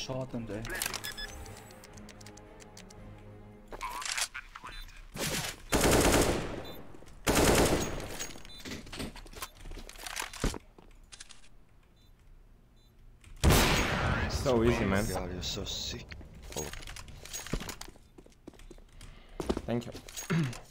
shot and they. So easy, man. God, you're so sick. Oh. Thank you.